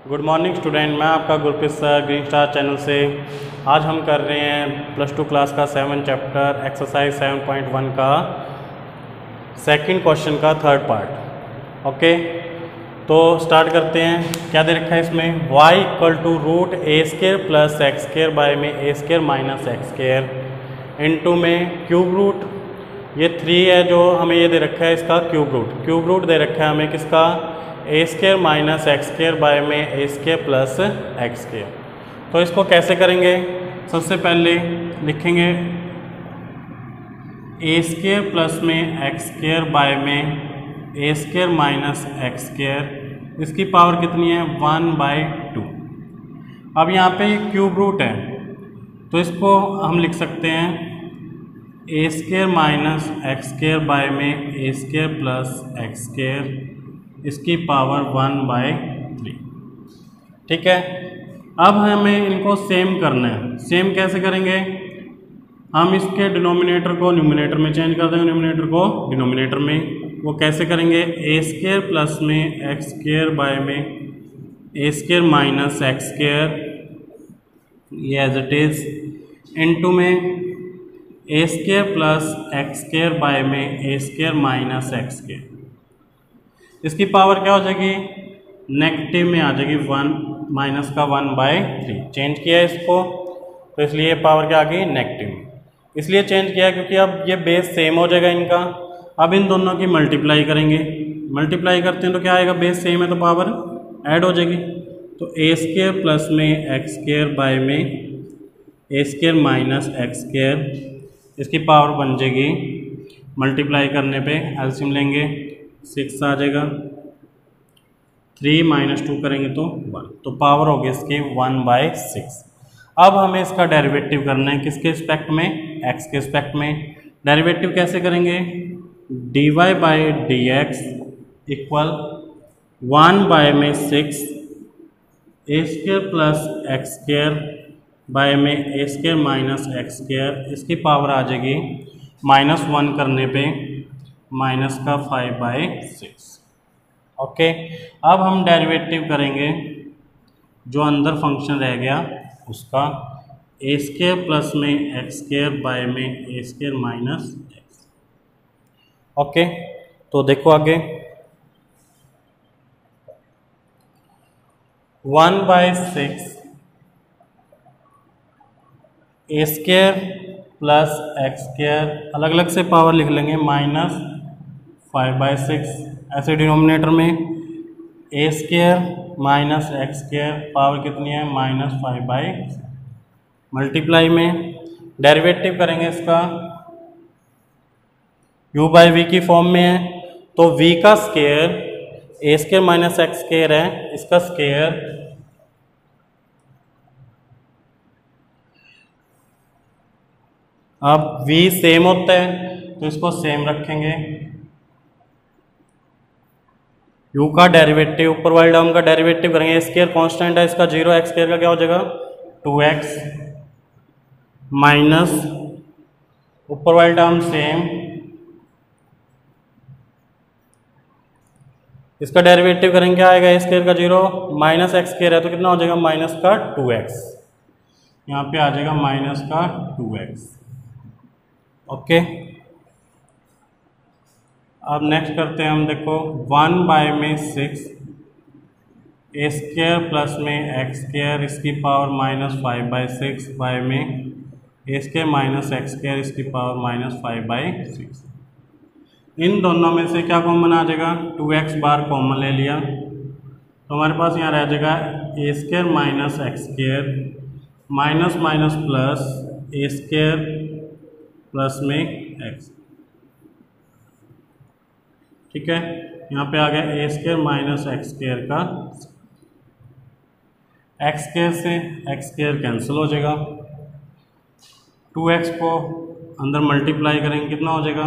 Good morning student, मैं आपका Gurpreet sir green star channel से। आज हम कर रहे हैं +2 क्लास का 7 चैप्टर एक्सरसाइज 7.1 का सेकंड क्वेश्चन का थर्ड पार्ट। ओके, तो स्टार्ट करते हैं। क्या दे रखा है इसमें? y = √a² + x² बाय में a² - x² इनटू में क्यूब रूट, ये 3 है जो हमें ये दे रखा है, इसका क्यूब रूट दे रखा है हमें किसका? a² - x² बाय में a² + x²। तो इसको कैसे करेंगे? सबसे पहले लिखेंगे a² + में x² बाय में a² - x², इसकी पावर कितनी है? 1/2। अब यहाँ पे क्यूब रूट है तो इसको हम लिख सकते हैं a² - x² बाय में a² + x², इसकी पावर 1/3। ठीक है, अब हमें इनको सेम करना है। सेम कैसे करेंगे? हम इसके डिनोमिनेटर को न्यूमरेटर में चेंज कर देंगे, न्यूमरेटर को डिनोमिनेटर में। वो कैसे करेंगे? a² + में x² बाय में a² - x², ये एज इट इज, इनटू में a² + x² बाय में a² - x², इसकी पावर क्या हो जाएगी? नेगेटिव में आ जाएगी 1 माइनस का 1/3। चेंज किया है इसको तो इसलिए पावर क्या आ गई? नेगेटिव में। इसलिए चेंज किया क्योंकि अब ये बेस सेम हो जाएगा इनका। अब इन दोनों की मल्टीप्लाई करेंगे। मल्टीप्लाई करते हैं तो क्या आएगा? बेस सेम है तो पावर ऐड हो जाएगी। तो a² + में x² बाय में a² - x², इसकी पावर बन जाएगी, मल्टीप्लाई करने पे एलसीएम लेंगे 6 आ जाएगा, 3 - 2 करेंगे तो 1, तो पावर होगी इसकी 1/6। अब हमें इसका डेरिवेटिव करना है, किसके रिस्पेक्ट में? x के रिस्पेक्ट में। डेरिवेटिव कैसे करेंगे? dy/dx = 1/6 a² + x² बाय में a² - x², इसकी पावर आ जाएगी -1 करने पे -5/6। ओके, अब हम डेरिवेटिव करेंगे जो अंदर फंक्शन रह गया उसका, a² + में x² बाय में a² - x। ओके, तो देखो आगे 1/6 a² + x², अलग अलग से पावर लिख लेंगे, -5/6। ऐसे डिनोमिनेटर में a² - x² पावर कितनी है? -5/6। मल्टीप्लाई में डेरिवेटिव करेंगे इसका, u/v की फॉर्म में है तो v का स्क्वायर a² - x² है, इसका स्क्वायर अब v सेम होता है तो इसको सेम रखेंगे। u का डेरिवेटिव, ऊपर वाले टर्म का डेरिवेटिव करेंगे, a² कांस्टेंट है इसका 0, x² का क्या हो जाएगा? 2x माइनस ऊपर वाले टर्म सेम, इसका डेरिवेटिव करेंगे, क्या आएगा? a² का 0 माइनस x² है तो कितना हो जाएगा? -2x। यहाँ पे आ जाएगा -2x। ओके, अब नेक्स्ट करते हैं हम, देखो 1/6 a² + में x², इसकी पावर -5/6 बाय में a² - x², इसकी पावर -5/6। इन दोनों में से क्या कॉमन आ जाएगा? 2x बार कॉमन ले लिया तो हमारे पास यहाँ रह जाएगा a² - x² minus minus plus a² plus में x। ठीक है, यहाँ पे आ गया a² - x² का, x² से x² कैंसिल हो जाएगा, 2x को अंदर मल्टीप्लाई करेंगे, कितना हो जाएगा?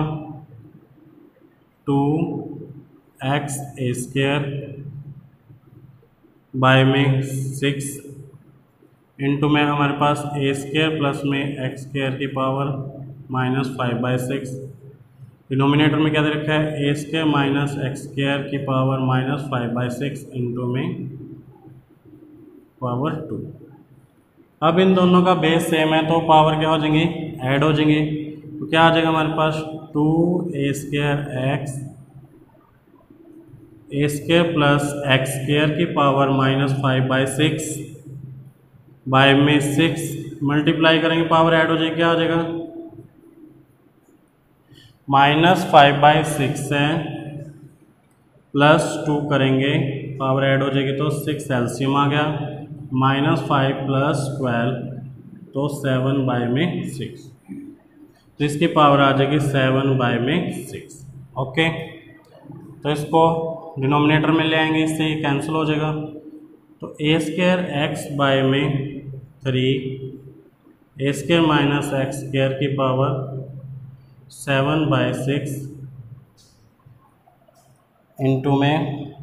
2x a² बाय में 6 इनटू में हमारे पास a² + में x² की पावर -5/6। डिनोमिनेटर में क्या दे रखा है? a² - x² की पावर -5/6 इनटू में पावर 2। अब इन दोनों का बेस सेम है तो पावर क्या हो जाएंगी, ऐड हो जाएंगी। तो क्या आ जाएगा हमारे पास 2a² a² प्लस x² की पावर -5/6 बाय में 6 मल्टीप्लाई करेंगे, पावर ऐड हो जाएगी, क्या हो जाएगा -5/6 है +2 करेंगे, पावर ऐड हो जाएगी तो 6 एलसीएम आ गया, -5 + 12 तो 7/6, तो इसकी पावर आ जाएगी 7/6। ओके, तो इसको डिनोमिनेटर में ले आएंगे, इससे ये कैंसिल हो जाएगा। तो a² x/3 a² - x² की पावर 7/6 इंटू में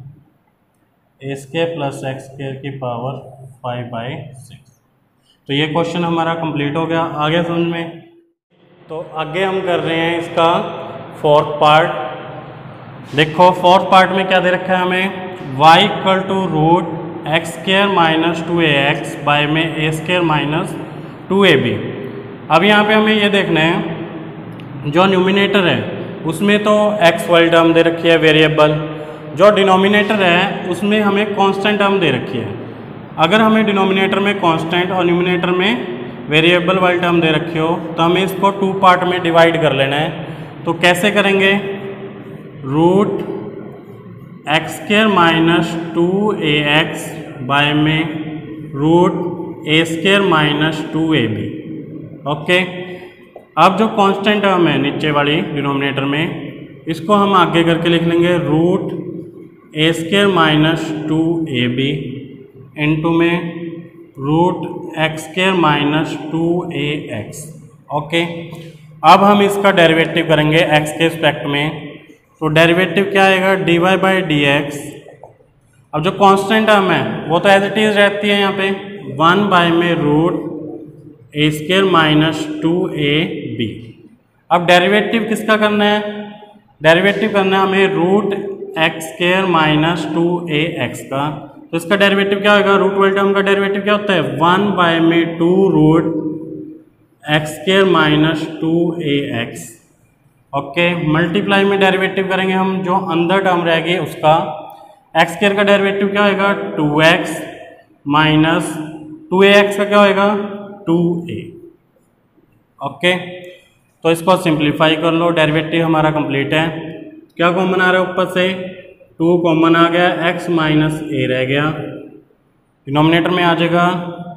a² + x² की पावर 5/6। तो ये क्वेश्चन हमारा कंप्लीट हो गया। आगे समझ में, तो आगे हम कर रहे हैं इसका फोर्थ पार्ट। देखो फोर्थ पार्ट में क्या दे रखा है हमें, y = x² - 2ax बाय में a² - 2ab। अब यहाँ पे हमें ये देखना है, जो न्यूमिनेटर है उसमें तो x वाली टर्म दे रखी है वेरिएबल, जो डिनोमिनेटर है उसमें हमें कांस्टेंट टर्म दे रखी है। अगर हमें डिनोमिनेटर में कांस्टेंट और न्यूमिनेटर में वेरिएबल वाली टर्म दे रखी हो तो हमें इसको 2 पार्ट में डिवाइड कर लेना है। तो कैसे करेंगे, x² - 2ax बाय में a² - 2ab। ओके, अब जो कांस्टेंट टर्म है नीचे वाली डिनोमिनेटर में, इसको हम आगे करके लिख लेंगे a² - 2ab इंटू में x² - 2ax। ओके, अब हम इसका डेरिवेटिव करेंगे x के रिस्पेक्ट में। तो डेरिवेटिव क्या आएगा, dy/dx। अब जो कांस्टेंट टर्म है वो तो एज इट इज रहती है यहाँ पे, 1 में a² - 2ab। अब डेरिवेटिव किसका करना है, डेरिवेटिव करना है हमें x² - 2ax का। तो इसका डेरिवेटिव क्या होगा, रूट वाले टर्म का डेरिवेटिव क्या होता है, 1 में 2 x² - 2ax। ओके, मल्टीप्लाई में डेरिवेटिव करेंगे हम, जो अंदर टर्म रहेगी उसका, x² का डेरिवेटिव क्या होगा 2x माइनस 2ax का क्या होगा 2a। ओके, तो इसको सिंप्लीफाई कर लो, डेरिवेटिव हमारा कंप्लीट है। क्या कॉमन आ रहा है ऊपर से, 2 कॉमन आ गया, x माइनस a रह गया, डिनोमिनेटर में आ जाएगा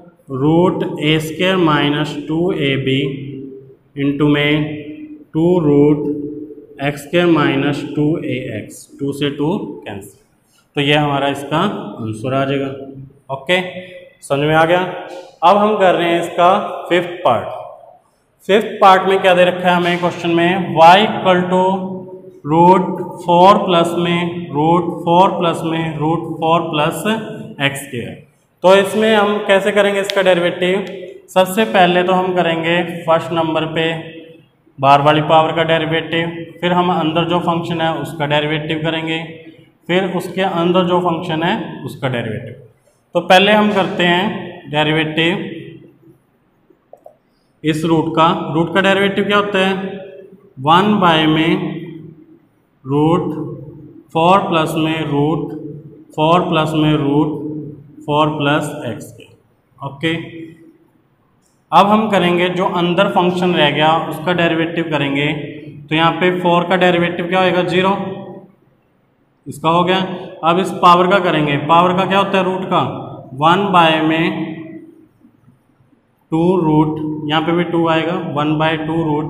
a² - 2ab इंटू में 2 x² - 2ax, 2 से 2 कैंसिल, तो ये हमारा इसका आंसर आ जाएगा। ओके, समझ में आ गया। अब हम कर रहे हैं इसका फिफ्थ पार्ट। फिफ्थ पार्ट में क्या दे रखा है हमें क्वेश्चन में, y = √4 प्लस में √4 प्लस x²। तो इसमें हम कैसे करेंगे इसका डेरिवेटिव, सबसे पहले तो हम करेंगे फर्स्ट नंबर पे बार वाली पावर का डेरिवेटिव, फिर हम अंदर जो फंक्शन है उसका डेरिवेटिव करेंगे, फिर उसके अंदर जो फंक्शन है उसका डेरिवेटिव। तो पहले हम करते हैं डेरिवेटिव इस रूट का डेरिवेटिव क्या होता है, 1 में √4 प्लस में √4 प्लस x²। ओके, अब हम करेंगे जो अंदर फंक्शन रह गया उसका डेरिवेटिव करेंगे। तो यहाँ पे 4 का डेरिवेटिव क्या होएगा 0, इसका हो गया। अब इस पावर का करेंगे, पावर का क्या होता है रूट का, 1 में 2 यहाँ पे भी 2 आएगा, 1/2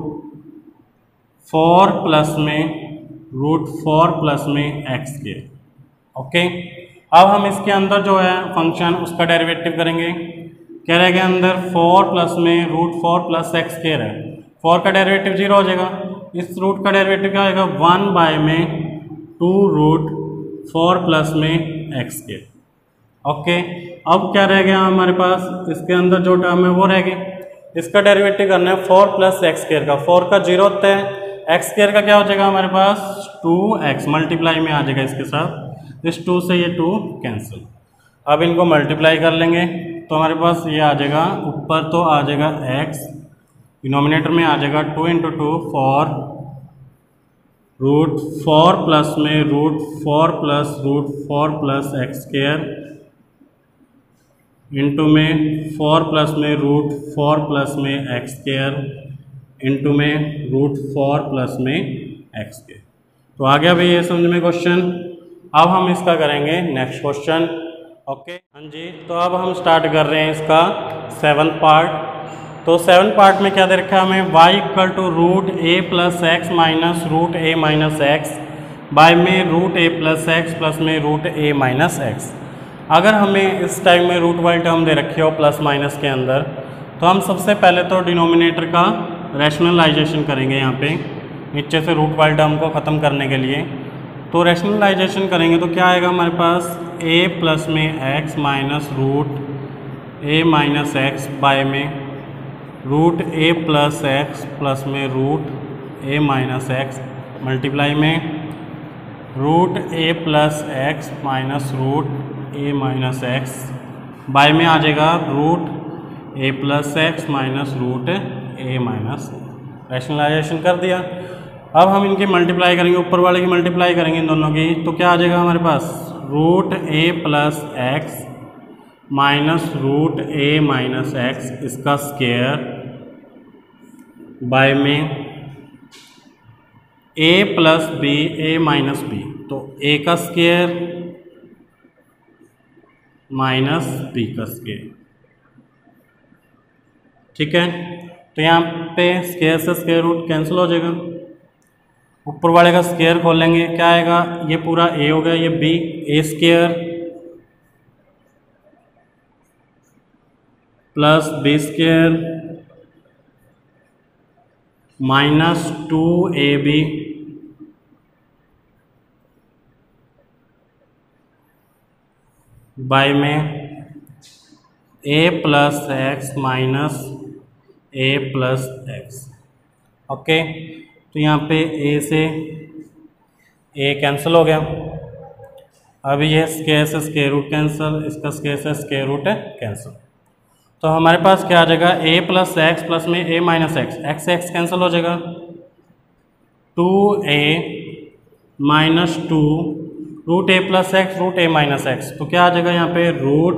4 प्लस में √4 प्लस में x²। ओके, अब हम इसके अंदर जो है फंक्शन उसका डेरिवेटिव करेंगे। क्या रहेगा अंदर, 4 प्लस में √4 प्लस x² है, 4 का डेरिवेटिव 0 हो जाएगा। इस रूट का डेरिवेटिव क्या होगा 1 में 2 √4 प्लस में x²। ओके, अब क्या रह गया हमारे पास, इसके अंदर जो टर्म है वो रह गई, इसका डेरिवेटिव करना है 4 प्लस x² का। 4 का 0 होता है, x² का क्या हो जाएगा हमारे पास 2x, मल्टीप्लाई में आ जाएगा इसके साथ, इस 2 से ये 2 कैंसिल। अब इनको मल्टीप्लाई कर लेंगे तो हमारे पास ये आ जाएगा, ऊपर तो आ जाएगा x, डिनोमिनेटर में आ जाएगा 2 × 2 4 √4 प्लस में √4 प्लस √4 प्लस x² इंटू में 4 प्लस में √4 प्लस में x² इंटू में √4 प्लस में x²। तो आ गया भाई ये समझ में क्वेश्चन। अब हम इसका करेंगे नेक्स्ट क्वेश्चन। ओके हाँ जी, तो अब हम स्टार्ट कर रहे हैं इसका 7th पार्ट। तो 7th पार्ट में क्या दे रखा है हमें, y equal to √a plus X minus √a minus X by में √a प्लस एक्स प्लस में √a माइनस एक्स। अगर हमें इस टाइम में रूट वाली टर्म दे रखी हो प्लस माइनस के अंदर, तो हम सबसे पहले तो डिनोमिनेटर का रैशनलाइजेशन करेंगे। यहाँ पे नीचे से रूट वाली टर्म को ख़त्म करने के लिए तो रैशनलाइजेशन करेंगे तो क्या आएगा हमारे पास, a प्लस में x minus √a minus X by में √a प्लस एक्स प्लस में √a माइनस एक्स मल्टीप्लाई में √a plus X minus √a minus X by में आ जाएगा √a plus X minus √a minus. Rationalization कर दिया। अब हम इनकी मल्टीप्लाई करेंगे, ऊपर वाले की मल्टीप्लाई करेंगे इन दोनों की, तो क्या आ जाएगा हमारे पास, √a plus X minus √a minus X इसका स्क्वायर बाय में a plus B a minus B, तो a का स्क्वायर माइनस b का स्क्वायर। ठीक है, तो यहाँ पे स्क्वायर से स्क्वायर रूट कैंसिल हो जाएगा। ऊपर वाले का स्क्वायर खोलेंगे, क्या आएगा, ये पूरा a हो गया, ये b, a² plus b² minus 2ab by में a plus X minus a plus X. Okay, तो यहाँ पे a से a कैंसिल हो गया। अब ये स्क्वायर से स्क्वायर रूट कैंसिल, इसका स्क्वायर से स्क्वायर रूट है कैंसिल। तो हमारे पास क्या आ जाएगा, a प्लस एक्स प्लस में a minus X, x x cancel हो जाएगा, 2a minus 2 √a plus X √a minus X, तो क्या आ जाएगा यहाँ पे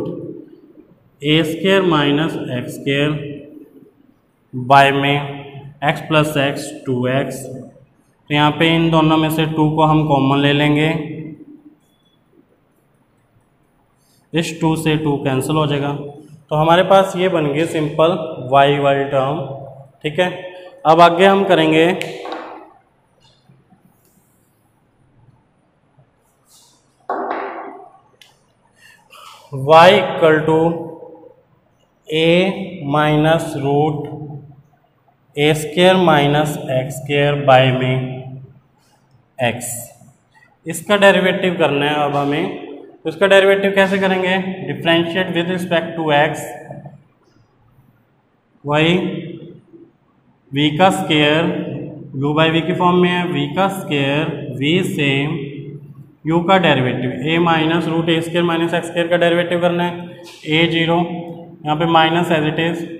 √a² माइनस x² बाय में x प्लस एक्स 2x। तो यहाँ पे इन दोनों में से 2 को हम कॉमन ले लेंगे, इस 2 से 2 कैंसिल हो जाएगा। तो हमारे पास ये बन गई सिंपल y वाली टर्म। ठीक है, अब आगे हम करेंगे y equal to a minus √a² minus x² by में x। इसका डेरिवेटिव करना है अब हमें। तो इसका डेरिवेटिव कैसे करेंगे, differentiate with respect to x, y v का स्क्वायर u बाई वी की फॉर्म में है, v का स्क्वायर v से u का derivative a minus √a² minus x² का डेरिवेटिव करना है, a 0, यहाँ पे minus as it is,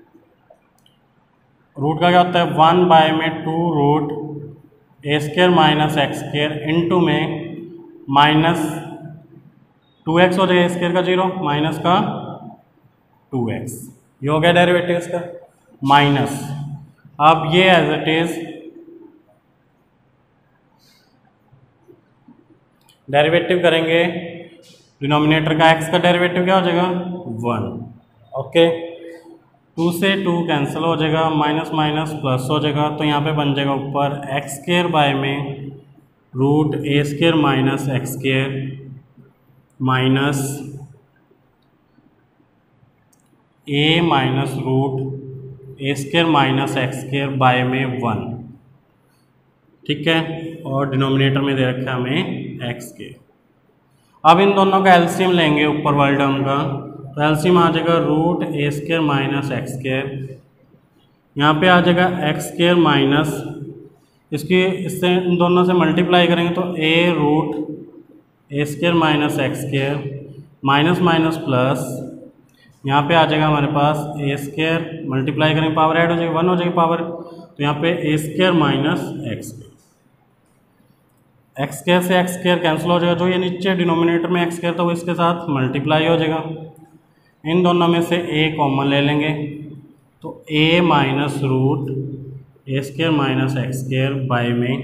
root का क्या होता है 1 बाय में 2 √a² माइनस x² इंटू में माइनस 2x हो जाएगा, स्क्वायर का 0 माइनस का 2x, ये हो गया डेरिवेटिव इसका माइनस। अब ये एज इट इज डेरिवेटिव करेंगे, डिनोमिनेटर का x का डेरिवेटिव क्या हो जाएगा 1। ओके, 2 से 2 कैंसिल हो जाएगा, माइनस माइनस प्लस हो जाएगा, तो यहाँ पे बन जाएगा ऊपर x² बाय में √a² minus x² minus a minus √a² minus x² by में 1। ठीक है, और डिनोमिनेटर में दे रखा है हमें x²। अब इन दोनों का एलसीएम लेंगे ऊपर वाले टर्म का, तो एलसीएम आ जाएगा √a² माइनस x², यहाँ पे आ जाएगा x² माइनस, इससे इन दोनों से मल्टीप्लाई करेंगे तो a √a² minus x² minus minus plus, यहाँ पे आ जाएगा हमारे पास ए स्क्वायर, मल्टीप्लाई करेंगे पावर ऐड हो जाएगी 1 हो जाएगी पावर, तो यहाँ पे A square minus X square, X square से एक्स स्क्वायर कैंसिल हो जाएगा, जो ये नीचे डिनोमिनेटर में एक्स स्क्वायर था वो इसके साथ मल्टीप्लाई हो जाएगा। इन दोनों में से ए कॉमन ले लेंगे, तो A minus root A square minus X square by में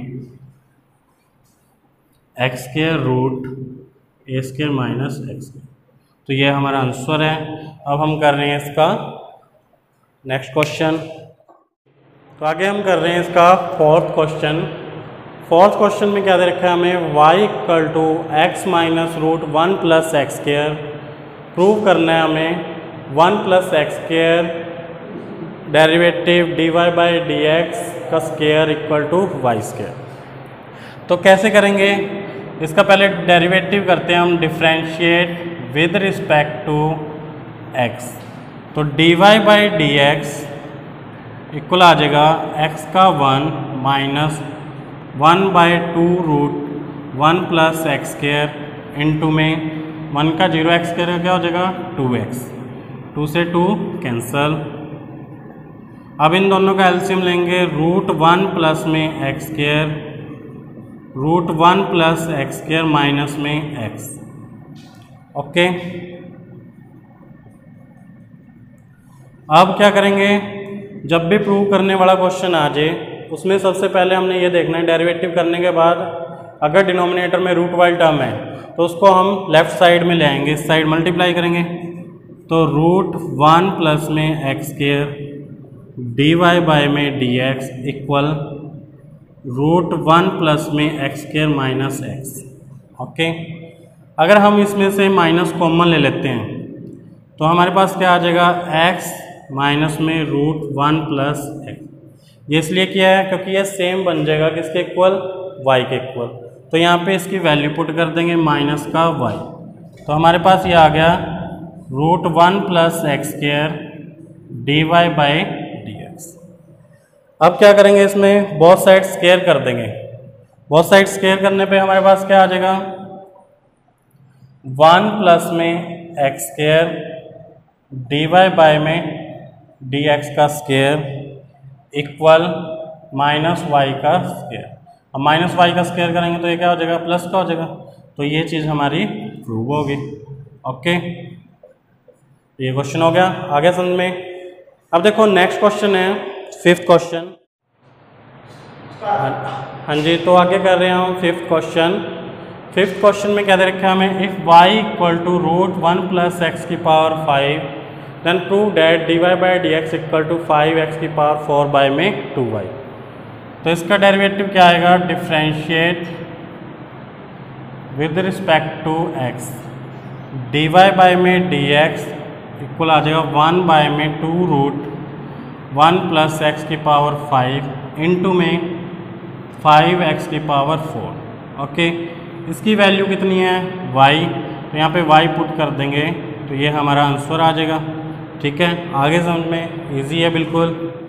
X square root A square minus X square, तो ये हमारा आंसर है। अब हम कर रहे हैं इसका नेक्स्ट क्वेश्चन। तो आगे हम कर रहे हैं इसका फोर्थ क्वेश्चन। फोर्थ क्वेश्चन में क्या दे रखा है हमें, y equal to X minus root 1 plus X square. Prove करना है हमें 1 plus X square derivative dy by D X का square equal to Y square. तो कैसे करेंगे इसका, पहले डेरिवेटिव करते हैं हम, differentiate with respect to x। तो dy by D x equal आ जाएगा x का 1 minus 1 by 2 root 1 plus X square into में 1 का 0 एक्स स्क्वायर क्या हो जाएगा 2x, 2 से 2 कैंसल। अब इन दोनों का एलसीएम लेंगे, रूट 1 प्लस में X square, root 1 plus X square minus में x। ओके, अब क्या करेंगे, जब भी प्रूव करने वाला क्वेश्चन आ जाए उसमें सबसे पहले हमने ये देखना है, डेरिवेटिव करने के बाद अगर डिनोमिनेटर में रूट वाली टर्म है तो उसको हम लेफ्ट साइड में ले आएंगे, इस साइड मल्टीप्लाई करेंगे, तो रूट 1 प्लस में X square D Y by में D x equal root 1 plus में X square minus X. Okay, अगर हम इसमें से माइनस कॉमन ले लेते हैं तो हमारे पास क्या आ जाएगा, x माइनस में रूट 1 प्लस एक्स। ये इसलिए किया है क्योंकि ये सेम बन जाएगा किसके इक्वल, y के इक्वल। तो यहाँ पे इसकी वैल्यू पुट कर देंगे माइनस का y, तो हमारे पास ये आ गया root 1 plus X square D Y by D X. अब क्या करेंगे, इसमें बोथ साइड स्क्वायर कर देंगे। बोथ साइड स्क्वायर करने पे हमारे पास क्या आ जाएगा, 1 प्लस में X square D Y by में डी एक्स का स्क्वायर इक्वल माइनस वाई का स्क्वायर। अब माइनस वाई का स्क्वायर करेंगे तो ये क्या हो जाएगा, प्लस का हो जाएगा। तो ये चीज़ हमारी प्रूव होगी। ओके, ये क्वेश्चन हो गया, आगे समझ में। अब देखो नेक्स्ट क्वेश्चन है फिफ्थ क्वेश्चन। हाँ जी, तो आगे कर रहे हैं हम फिफ्थ क्वेश्चन। फिफ्थ क्वेश्चन में क्या दे रखा है हमें, if y equal to root 1 plus x की power 5 then prove that d Y by D x equal to 5x की पावर 4 बाई में 2y। तो इसका डेरिवेटिव क्या आएगा, differentiate with respect to x, d Y by में D x equal आ जाएगा 1 बाई में 2 रूट 1 प्लस एक्स की पावर 5 इंटू में 5x की पावर 4। ओके, इसकी वैल्यू कितनी है y, तो यहाँ पे y पुट कर देंगे तो ये हमारा आंसर आ जाएगा। ठीक है, आगे समझ में इजी है बिल्कुल।